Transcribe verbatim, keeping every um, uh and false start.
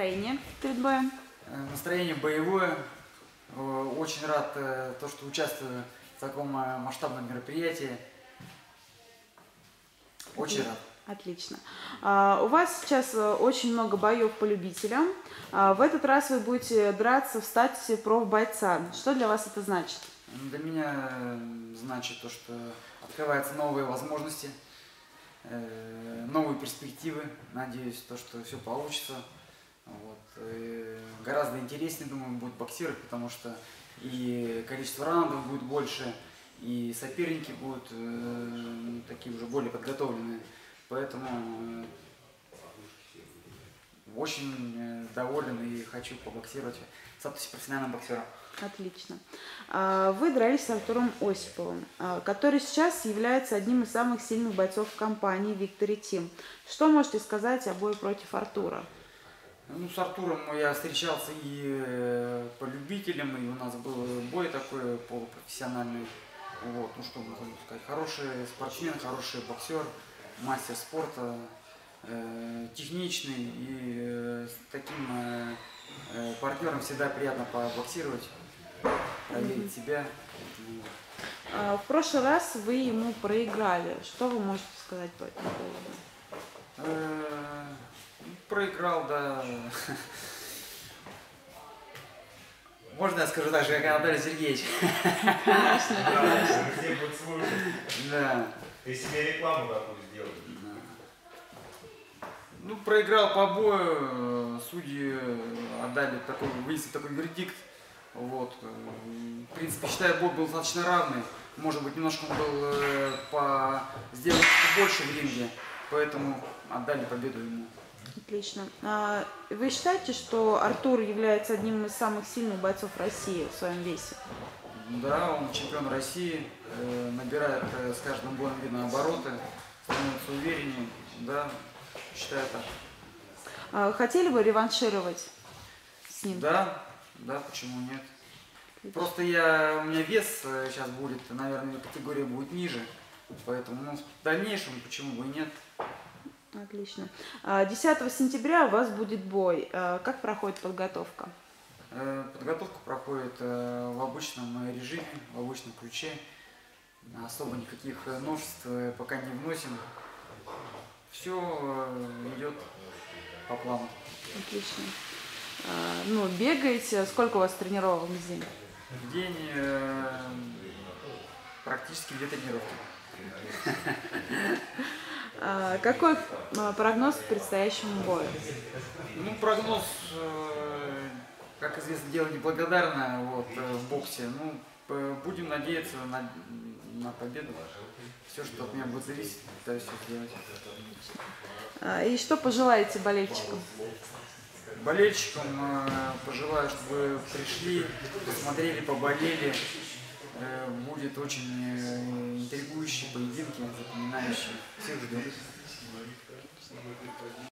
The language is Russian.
настроение перед боем? Настроение боевое. Очень рад, то, что участвую в таком масштабном мероприятии. Очень рад. Отлично. А, у вас сейчас очень много боев по любителям. А, в этот раз вы будете драться в статусе профбойца. Что для вас это значит? Для меня значит то, что открываются новые возможности, новые перспективы. Надеюсь, то, что все получится. Вот. Гораздо интереснее, думаю, будет боксировать, потому что и количество раундов будет больше, и соперники будут э, такие уже более подготовленные. Поэтому э, очень доволен и хочу побоксировать в статусе профессионального боксера. Отлично. Вы дрались с Артуром Осиповым, который сейчас является одним из самых сильных бойцов компании Victory Team. Что можете сказать о бою против Артура? Ну, с Артуром я встречался и по любителям, и у нас был бой такой полупрофессиональный. Вот, ну что можно сказать, хороший спортсмен, хороший боксер, мастер спорта, э, техничный, и э, с таким э, партнером всегда приятно побоксировать, проверить mm-hmm. себя. В прошлый раз вы ему проиграли. Что вы можете сказать по этому поводу? Проиграл, да. Можно я скажу так же, как Анатолий Сергеевич? Конечно, конечно. Все будут слушать. Да. Ты себе рекламу такую сделал. Ну, проиграл по бою, судьи отдали такой, вынесли такой вердикт. Вот. В принципе, считаю, бой был достаточно равный. Может быть, немножко он был по... сделать больше в ринге, поэтому отдали победу ему. Отлично. Вы считаете, что Артур является одним из самых сильных бойцов России в своем весе? Да, он чемпион России, набирает с каждым боем видно обороты, становится увереннее, да, считаю так. Хотели бы реваншировать с ним? Да, да, почему нет. Просто я, у меня вес сейчас будет, наверное, категория будет ниже, поэтому ну, в дальнейшем почему бы и нет. Отлично. десятого сентября у вас будет бой. Как проходит подготовка? Подготовка проходит в обычном режиме, в обычном ключе. Особо никаких новшеств пока не вносим. Все идет по плану. Отлично. Ну, бегаете. Сколько у вас тренировок в день? В день практически две тренировки. Какой прогноз к предстоящему бою? Ну, прогноз, как известно, дело неблагодарное вот, в боксе. Ну, будем надеяться на, на победу. Все, что от меня будет зависеть, пытаюсь все сделать. И что пожелаете болельщикам? Болельщикам пожелаю, чтобы пришли, посмотрели, поболели. Будет очень интригующие поединки, запоминающие. Всех ждем.